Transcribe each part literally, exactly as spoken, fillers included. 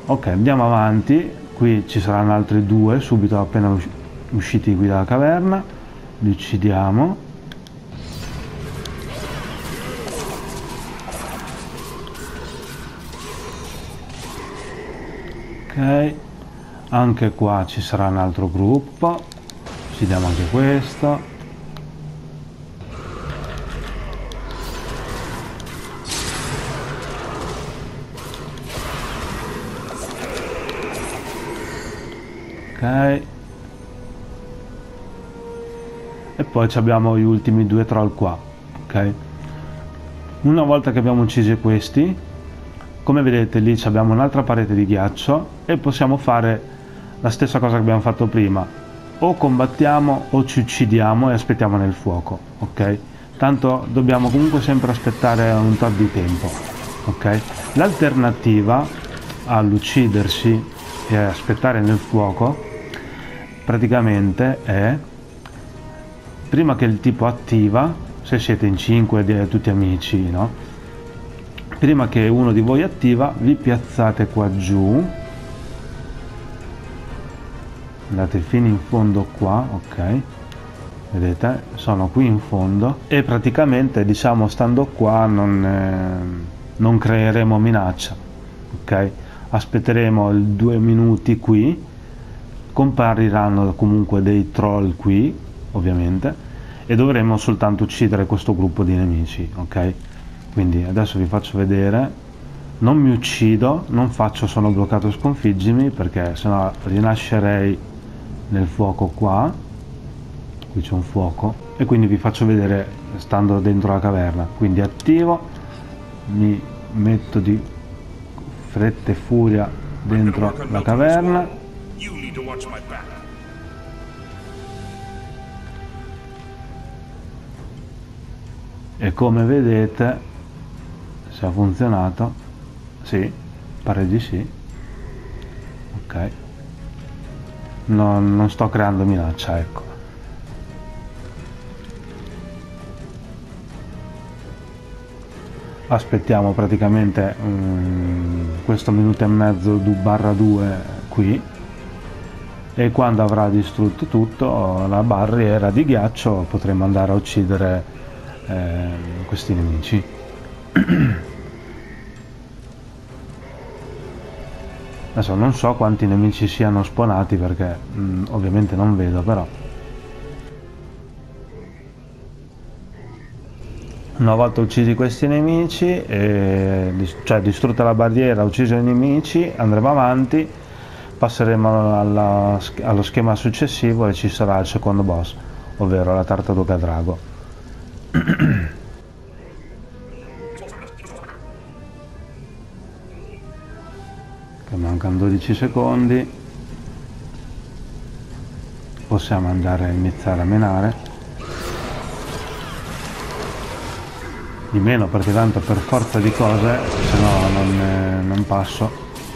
Ok, andiamo avanti. Qui ci saranno altri due subito appena usci usciti qui dalla caverna. Li uccidiamo. Ok, anche qua ci sarà un altro gruppo. Uccidiamo anche questo. Ok, e poi abbiamo gli ultimi due troll qua. Ok, una volta che abbiamo ucciso questi, come vedete lì abbiamo un'altra parete di ghiaccio e possiamo fare la stessa cosa che abbiamo fatto prima: o combattiamo o ci uccidiamo e aspettiamo nel fuoco. Ok, tanto dobbiamo comunque sempre aspettare un tot di tempo. Ok, l'alternativa all'uccidersi e aspettare nel fuoco praticamente è, prima che il tipo attiva, se siete in cinque tutti amici, no? Prima che uno di voi attiva, vi piazzate qua giù, andate fino in fondo qua. Ok, vedete, sono qui in fondo e praticamente, diciamo, stando qua non, eh, non creeremo minaccia. Ok, aspetteremo due minuti qui, compariranno comunque dei troll qui ovviamente e dovremo soltanto uccidere questo gruppo di nemici. Ok, quindi adesso vi faccio vedere. Non mi uccido, non faccio sono bloccato sconfiggimi, perché sennò rinascerei nel fuoco qua. Qui c'è un fuoco e quindi vi faccio vedere stando dentro la caverna. Quindi attivo, mi metto di fretta e furia dentro la caverna. E come vedete, se ha funzionato, sì, pare di sì. Ok, non, non sto creando minaccia, ecco. Aspettiamo praticamente um, questo minuto e mezzo barra due qui, e quando avrà distrutto tutto la barriera di ghiaccio potremo andare a uccidere eh, questi nemici. Adesso non so quanti nemici siano spawnati, perché mh, ovviamente non vedo, però una volta uccisi questi nemici, e, cioè distrutta la barriera, ucciso i nemici, andremo avanti, passeremo alla, allo schema successivo e ci sarà il secondo boss, ovvero la tartaruga drago. Che mancano dodici secondi, possiamo andare a iniziare a menare. Di meno, perché tanto per forza di cose, se no non, eh, non passo.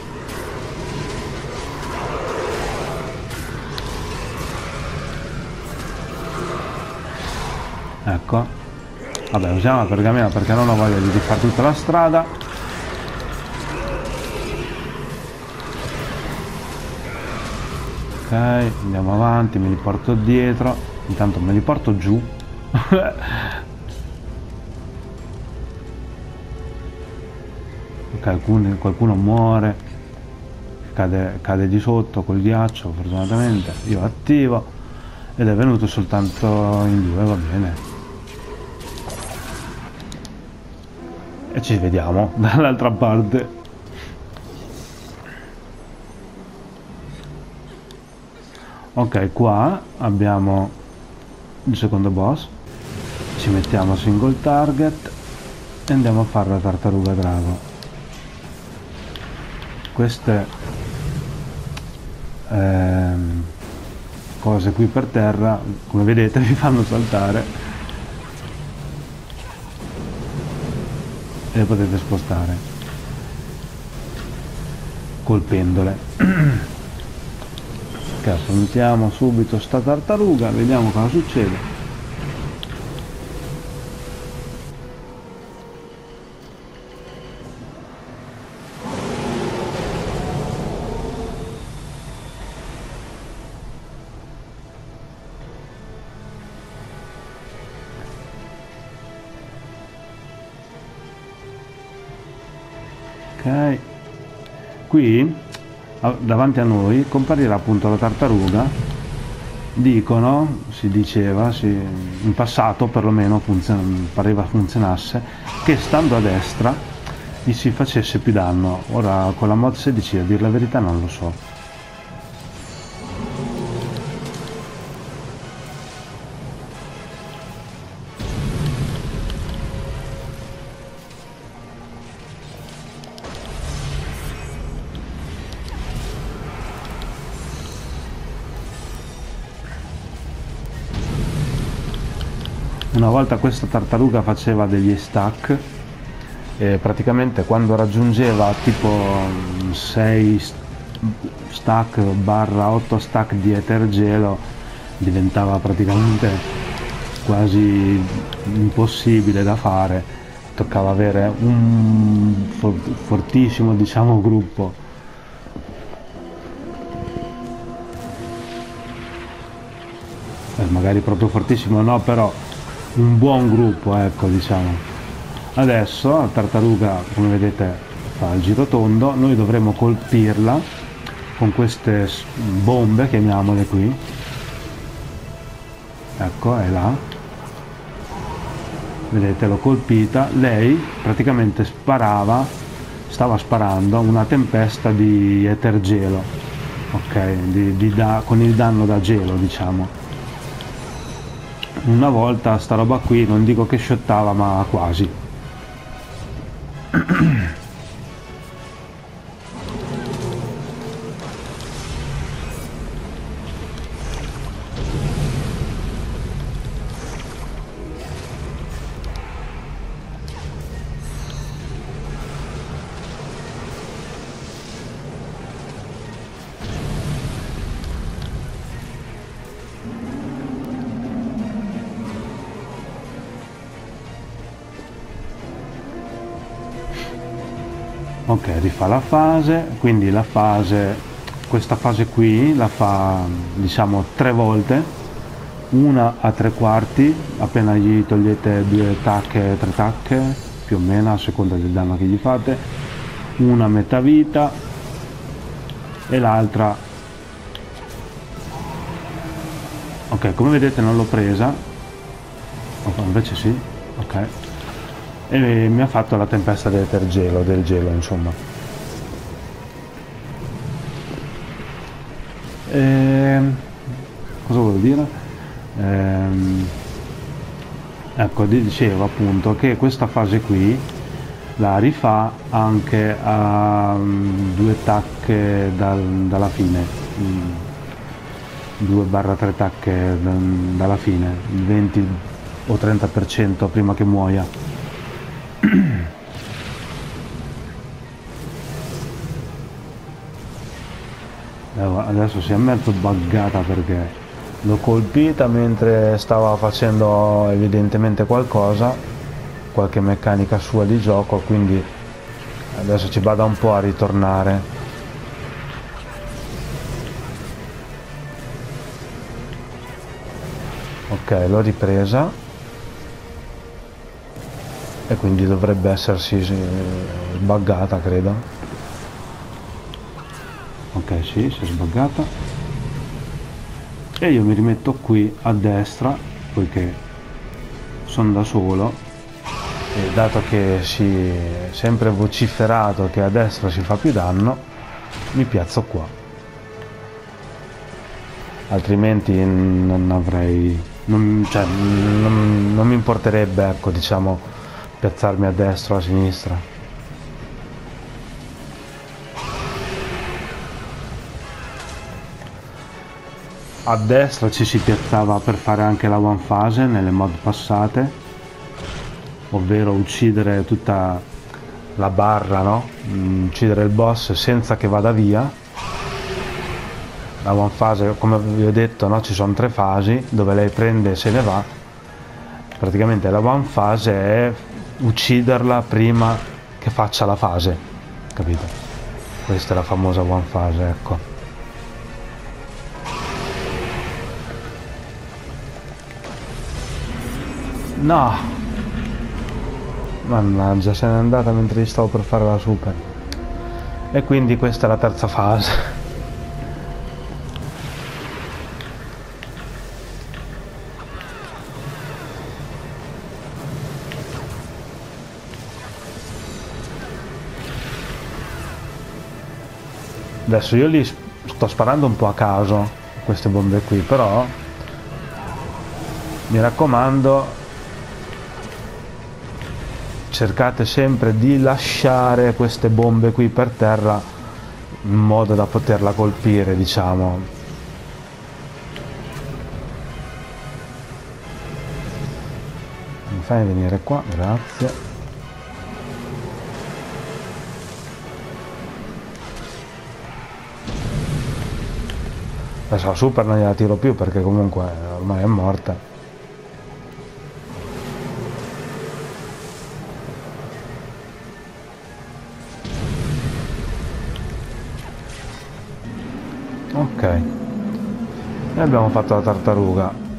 Ecco, vabbè, usiamo la pergamena perché non ho voglia di rifare tutta la strada. Ok, andiamo avanti, me li porto dietro, intanto me li porto giù. Qualcuno, qualcuno muore, cade, cade di sotto col ghiaccio, fortunatamente. Io attivo ed è venuto soltanto in due, va bene. E ci vediamo dall'altra parte. Ok, qua abbiamo il secondo boss, ci mettiamo single target e andiamo a fare la tartaruga drago. Queste ehm, cose qui per terra, come vedete, vi fanno saltare e le potete spostare colpendole. Ok, affrontiamo subito sta tartaruga, vediamo cosa succede. Ok, qui davanti a noi comparirà appunto la tartaruga. Dicono, si diceva, si, in passato perlomeno funzion, pareva funzionasse, che stando a destra gli si facesse più danno. Ora con la mod sedici a dire la verità non lo so. Una volta questa tartaruga faceva degli stack e praticamente quando raggiungeva tipo sei stack barra otto stack di etergelo diventava praticamente quasi impossibile da fare, toccava avere un fortissimo, diciamo, gruppo. Eh, magari proprio fortissimo no, però un buon gruppo, ecco, diciamo. Adesso la tartaruga, come vedete, fa il giro tondo. Noi dovremo colpirla con queste bombe, chiamiamole qui. Ecco, è là. Vedete, l'ho colpita. Lei praticamente sparava, stava sparando una tempesta di etergelo, ok, di, di da, con il danno da gelo, diciamo. Una volta sta roba qui, non dico che shottava, ma quasi. Ok, rifà la fase, quindi la fase, questa fase qui la fa, diciamo, tre volte, una a tre quarti, appena gli togliete due tacche, tre tacche, più o meno a seconda del danno che gli fate, una a metà vita e l'altra, ok, come vedete non l'ho presa, okay, invece sì, ok. E mi ha fatto la tempesta del tergelo, del gelo, insomma. E... cosa volevo dire? Ehm... ecco, dicevo appunto che questa fase qui la rifà anche a due tacche dal, dalla fine, due barra tre tacche dalla fine, il venti o trenta per cento prima che muoia. Adesso si è mezzo buggata perché l'ho colpita mentre stava facendo evidentemente qualcosa, qualche meccanica sua di gioco, quindi adesso ci vado un po' a ritornare. Ok, l'ho ripresa e quindi dovrebbe essersi sbuggata, credo. Ok, sì, si è sbuggata e io mi rimetto qui a destra poiché sono da solo e dato che si è sempre vociferato che a destra si fa più danno, mi piazzo qua, altrimenti non avrei non, cioè, non, non mi importerebbe, ecco, diciamo, piazzarmi a destra o a sinistra. A destra ci si piazzava per fare anche la one phase nelle mod passate, ovvero uccidere tutta la barra, no? Uccidere il boss senza che vada via. La one phase, come vi ho detto, no? Ci sono tre fasi dove lei prende e se ne va. Praticamente la one phase è ucciderla prima che faccia la fase, capito? Questa è la famosa one phase, ecco. No, mannaggia, se n'è andata mentre stavo per fare la super. e quindi questa è la terza fase. Adesso io li sto sparando un po' a caso queste bombe qui, però mi raccomando, cercate sempre di lasciare queste bombe qui per terra in modo da poterla colpire, diciamo. Mi fai venire qua, grazie. Adesso la super non gliela tiro più perché comunque ormai è morta. Ok, e abbiamo fatto la tartaruga.